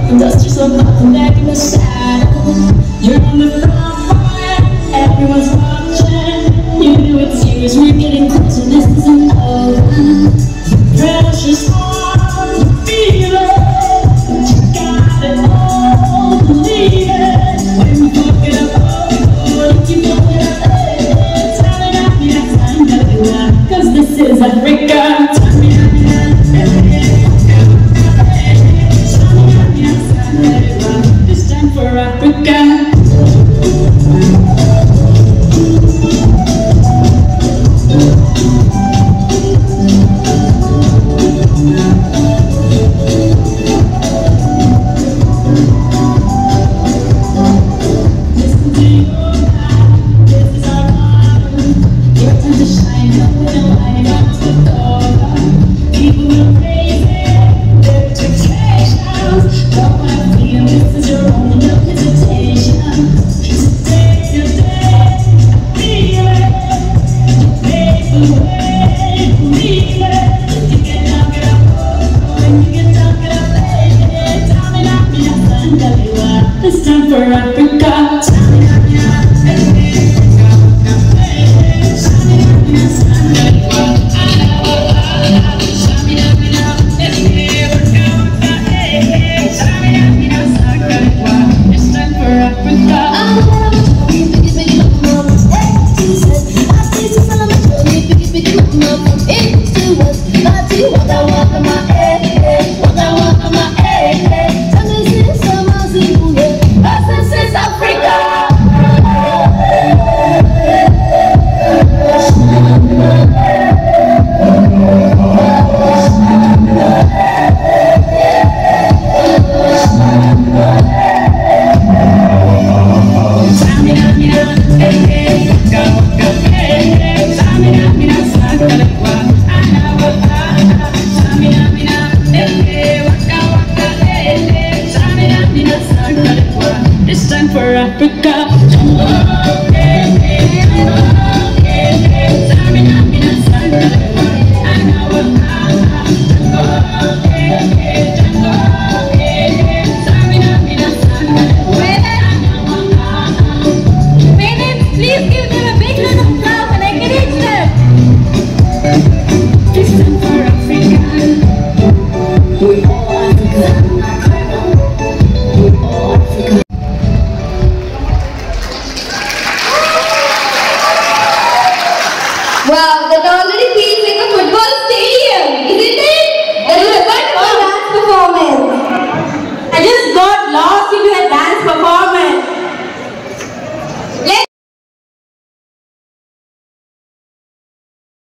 Dust yourself off and back in the saddle. You're on the front line, everyone's watching. You know it's yours, we're getting closer, this isn't over. Precious heart, you feel it, but you got it all, believe it. When you fuck it up, oh, you keep fucking up, hey. Tell me that you have time to do that, 'cause this is Africa. Tell me that you have it's time for Africa. It's time for Africa. It's time for Africa.